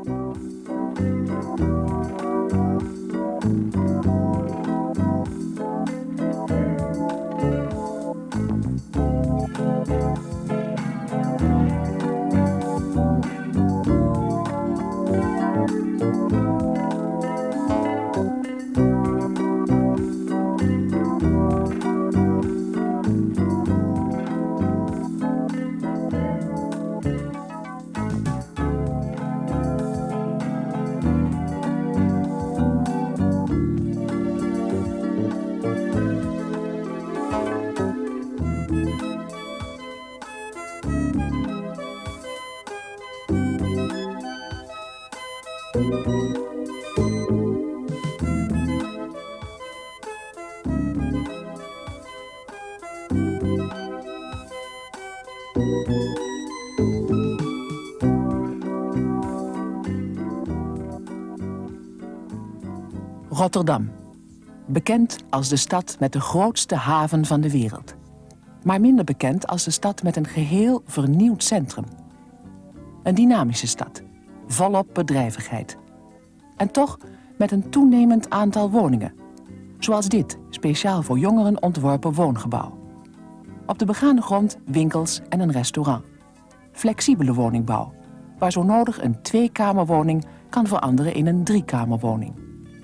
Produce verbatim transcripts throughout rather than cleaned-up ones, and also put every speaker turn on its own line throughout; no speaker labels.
Rotterdam. Bekend als de stad met de grootste haven van de wereld. Maar minder bekend als de stad met een geheel vernieuwd centrum. Een dynamische stad, volop bedrijvigheid. En toch met een toenemend aantal woningen. Zoals dit, speciaal voor jongeren ontworpen woongebouw. Op de begaande grond winkels en een restaurant. Flexibele woningbouw, waar zo nodig een tweekamerwoning kan veranderen in een driekamerwoning.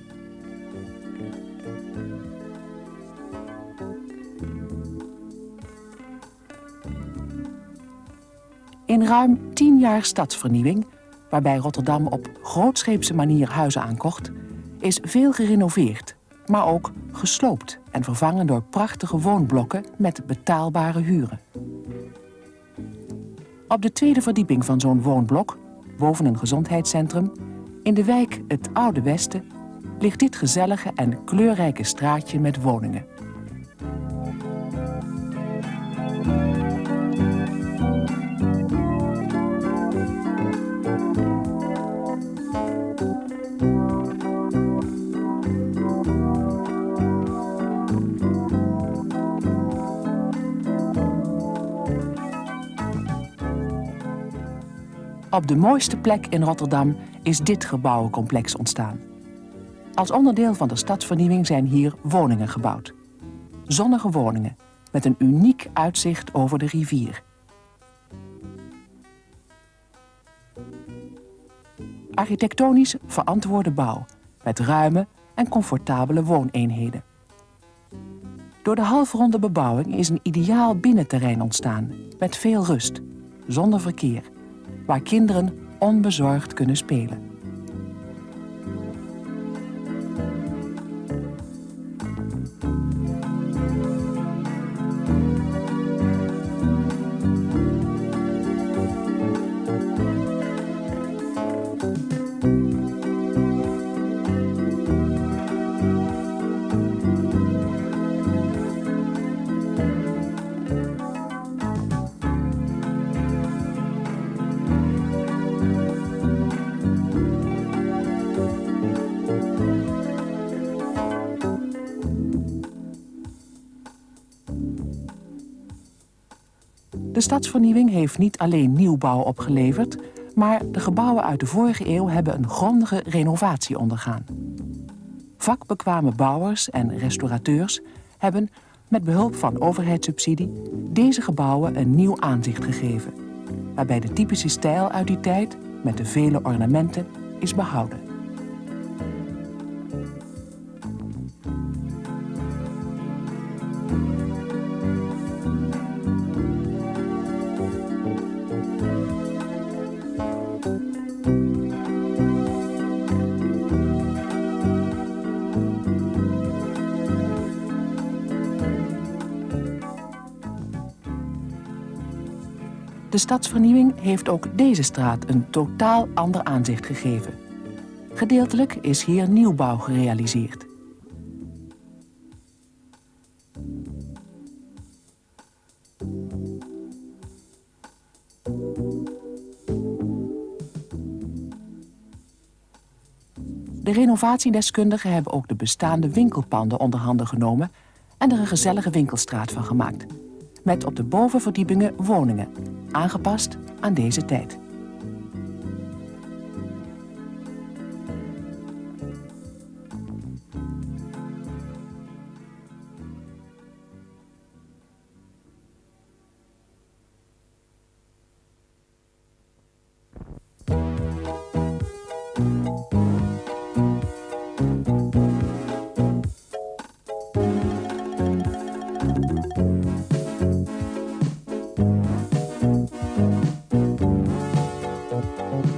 In ruim tien jaar stadsvernieuwing, waarbij Rotterdam op grootscheepse manier huizen aankocht, is veel gerenoveerd, maar ook gesloopt en vervangen door prachtige woonblokken met betaalbare huren. Op de tweede verdieping van zo'n woonblok, boven een gezondheidscentrum, in de wijk Het Oude Westen, ligt dit gezellige en kleurrijke straatje met woningen. Op de mooiste plek in Rotterdam is dit gebouwencomplex ontstaan. Als onderdeel van de stadsvernieuwing zijn hier woningen gebouwd. Zonnige woningen met een uniek uitzicht over de rivier. Architectonisch verantwoorde bouw met ruime en comfortabele wooneenheden. Door de halfronde bebouwing is een ideaal binnenterrein ontstaan met veel rust, zonder verkeer, waar kinderen onbezorgd kunnen spelen. De stadsvernieuwing heeft niet alleen nieuwbouw opgeleverd, maar de gebouwen uit de vorige eeuw hebben een grondige renovatie ondergaan. Vakbekwame bouwers en restaurateurs hebben, met behulp van overheidssubsidie, deze gebouwen een nieuw aanzicht gegeven, waarbij de typische stijl uit die tijd, met de vele ornamenten, is behouden. De stadsvernieuwing heeft ook deze straat een totaal ander aanzicht gegeven. Gedeeltelijk is hier nieuwbouw gerealiseerd. De renovatiedeskundigen hebben ook de bestaande winkelpanden onder handen genomen en er een gezellige winkelstraat van gemaakt. Met op de bovenverdiepingen woningen, aangepast aan deze tijd.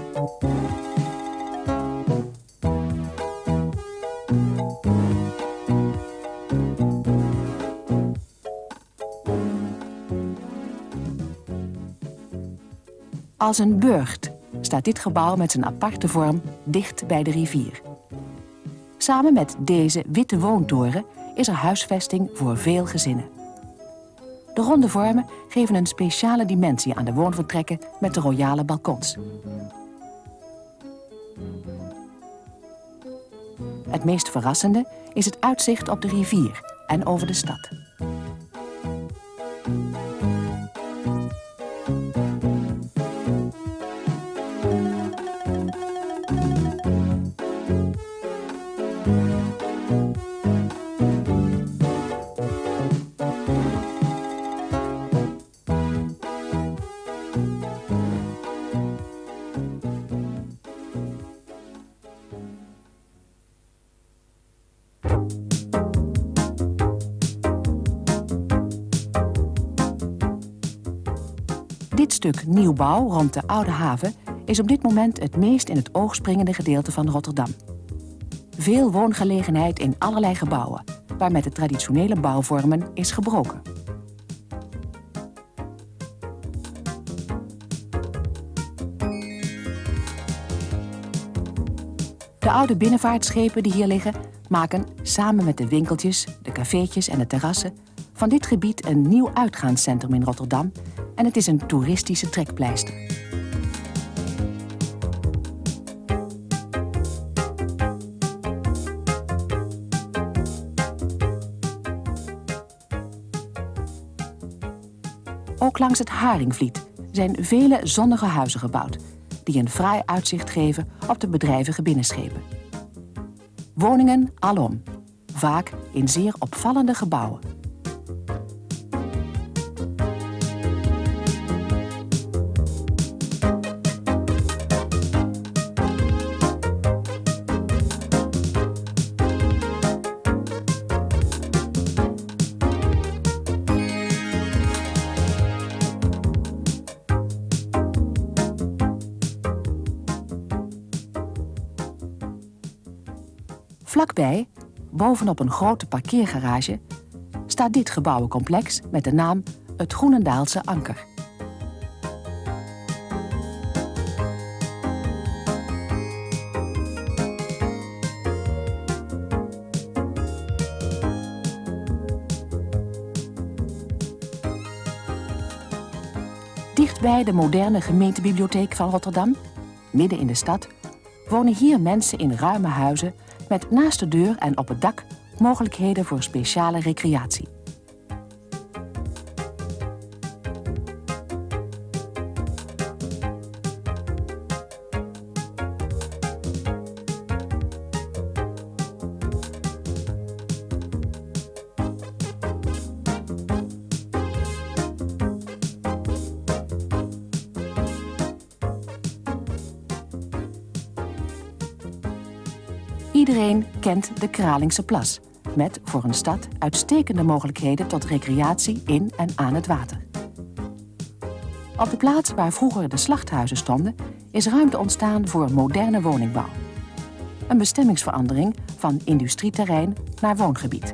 Als een burcht staat dit gebouw met zijn aparte vorm dicht bij de rivier. Samen met deze witte woontoren is er huisvesting voor veel gezinnen. De ronde vormen geven een speciale dimensie aan de woonvertrekken met de royale balkons. Het meest verrassende is het uitzicht op de rivier en over de stad. Dit stuk nieuwbouw rond de Oude Haven is op dit moment het meest in het oog springende gedeelte van Rotterdam. Veel woongelegenheid in allerlei gebouwen, waar met de traditionele bouwvormen is gebroken. De oude binnenvaartschepen die hier liggen maken samen met de winkeltjes, de cafeetjes en de terrassen van dit gebied een nieuw uitgaanscentrum in Rotterdam en het is een toeristische trekpleister. Ook langs het Haringvliet zijn vele zonnige huizen gebouwd die een fraai uitzicht geven op de bedrijvige binnenschepen. Woningen alom, vaak in zeer opvallende gebouwen. Vlakbij, bovenop een grote parkeergarage, staat dit gebouwencomplex met de naam het Groenendaalse Anker. Dichtbij de moderne gemeentebibliotheek van Rotterdam, midden in de stad, wonen hier mensen in ruime huizen met naast de deur en op het dak mogelijkheden voor speciale recreatie. Iedereen kent de Kralingse Plas, met voor een stad uitstekende mogelijkheden tot recreatie in en aan het water. Op de plaats waar vroeger de slachthuizen stonden, is ruimte ontstaan voor moderne woningbouw. Een bestemmingsverandering van industrieterrein naar woongebied.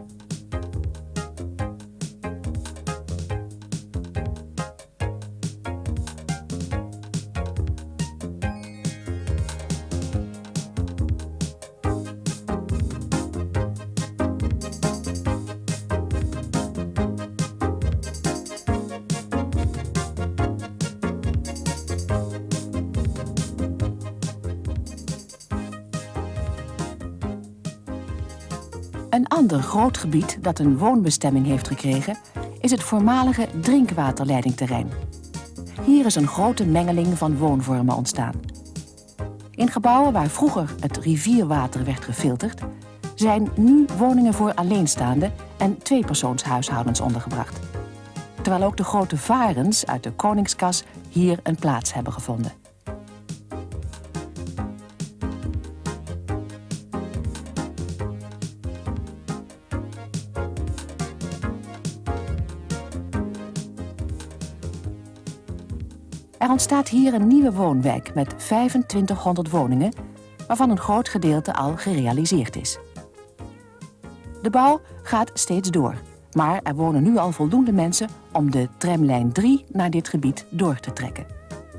Een ander groot gebied dat een woonbestemming heeft gekregen is het voormalige drinkwaterleidingterrein. Hier is een grote mengeling van woonvormen ontstaan. In gebouwen waar vroeger het rivierwater werd gefilterd, zijn nu woningen voor alleenstaande en tweepersoonshuishoudens ondergebracht. Terwijl ook de grote varens uit de koningskas hier een plaats hebben gevonden. Er ontstaat hier een nieuwe woonwijk met vijfentwintighonderd woningen, waarvan een groot gedeelte al gerealiseerd is. De bouw gaat steeds door, maar er wonen nu al voldoende mensen om de tramlijn drie naar dit gebied door te trekken.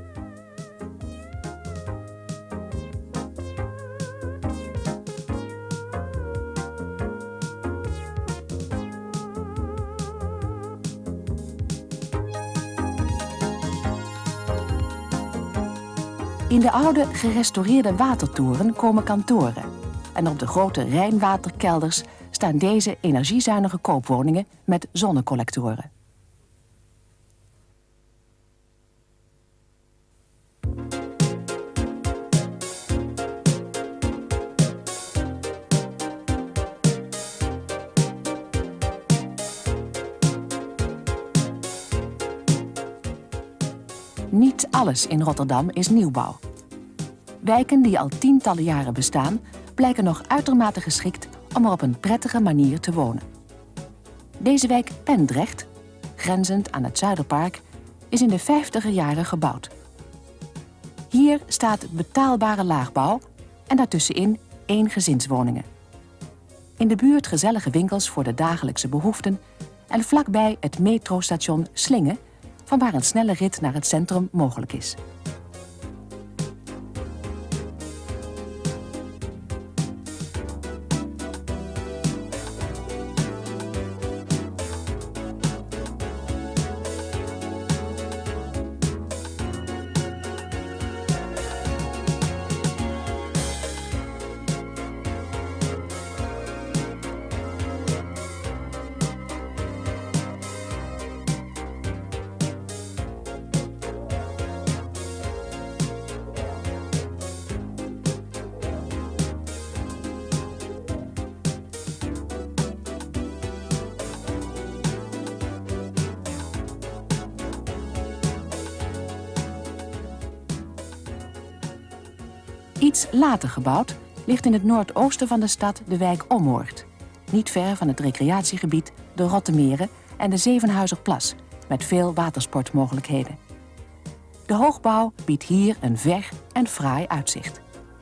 In de oude gerestaureerde watertoren komen kantoren. En op de grote Rijnwaterkelders staan deze energiezuinige koopwoningen met zonnecollectoren. Niet alles in Rotterdam is nieuwbouw. Wijken die al tientallen jaren bestaan, blijken nog uitermate geschikt om er op een prettige manier te wonen. Deze wijk Pendrecht, grenzend aan het Zuiderpark, is in de vijftiger jaren gebouwd. Hier staat betaalbare laagbouw en daartussenin eengezinswoningen. In de buurt gezellige winkels voor de dagelijkse behoeften en vlakbij het metrostation Slinge, vanwaar een snelle rit naar het centrum mogelijk is. Iets later gebouwd ligt in het noordoosten van de stad de wijk Ommoord. Niet ver van het recreatiegebied de Rottemeren en de Zevenhuizerplas, met veel watersportmogelijkheden. De hoogbouw biedt hier een ver en fraai uitzicht.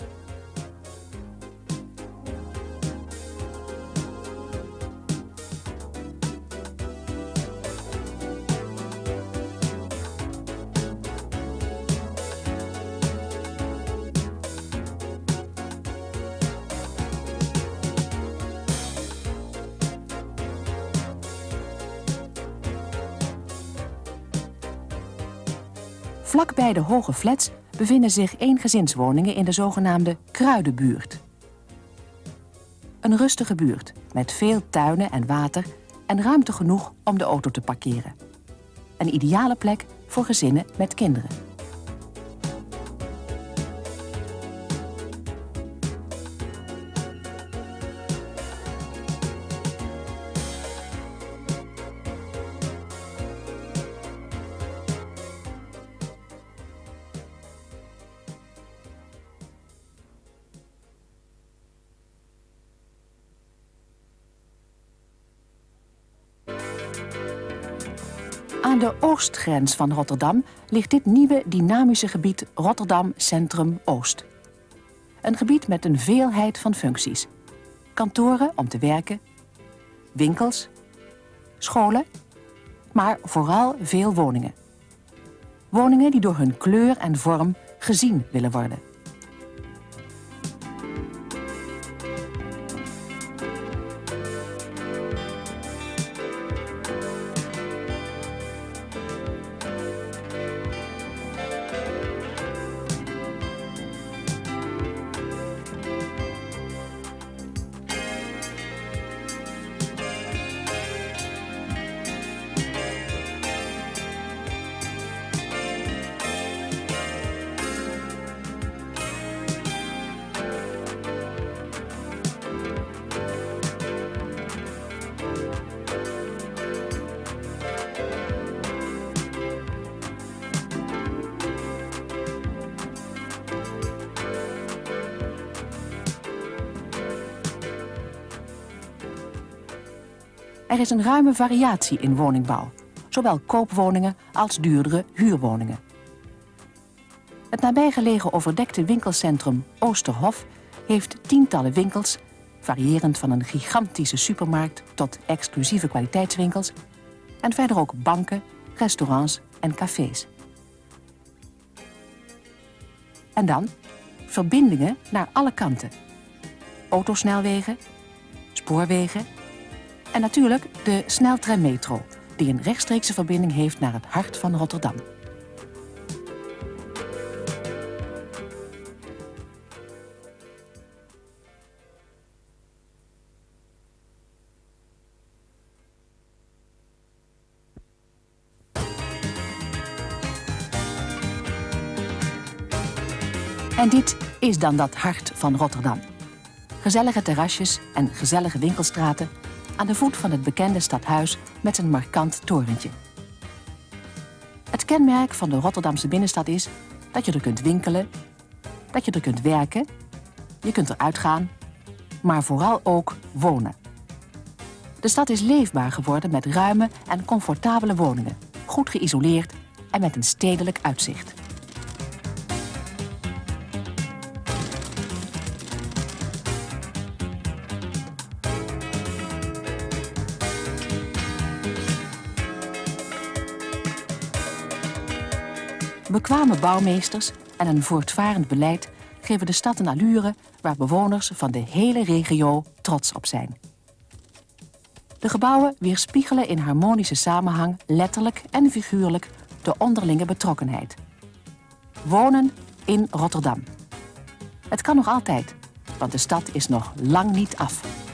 Vlakbij de hoge flats bevinden zich eengezinswoningen in de zogenaamde Kruidenbuurt. Een rustige buurt met veel tuinen en water en ruimte genoeg om de auto te parkeren. Een ideale plek voor gezinnen met kinderen. Aan de oostgrens van Rotterdam ligt dit nieuwe dynamische gebied Rotterdam Centrum Oost. Een gebied met een veelheid van functies. Kantoren om te werken, winkels, scholen, maar vooral veel woningen. Woningen die door hun kleur en vorm gezien willen worden. Er is een ruime variatie in woningbouw, zowel koopwoningen als duurdere huurwoningen. Het nabijgelegen overdekte winkelcentrum Oosterhof heeft tientallen winkels, variërend van een gigantische supermarkt tot exclusieve kwaliteitswinkels, en verder ook banken, restaurants en cafés. En dan verbindingen naar alle kanten. Autosnelwegen, spoorwegen en natuurlijk de sneltreinmetro, die een rechtstreekse verbinding heeft naar het hart van Rotterdam. En dit is dan dat hart van Rotterdam. Gezellige terrasjes en gezellige winkelstraten aan de voet van het bekende stadhuis met een markant torentje. Het kenmerk van de Rotterdamse binnenstad is dat je er kunt winkelen, dat je er kunt werken, je kunt er uitgaan, maar vooral ook wonen. De stad is leefbaar geworden met ruime en comfortabele woningen, goed geïsoleerd en met een stedelijk uitzicht. Bekwame bouwmeesters en een voortvarend beleid geven de stad een allure waar bewoners van de hele regio trots op zijn. De gebouwen weerspiegelen in harmonische samenhang letterlijk en figuurlijk de onderlinge betrokkenheid. Wonen in Rotterdam. Het kan nog altijd, want de stad is nog lang niet af.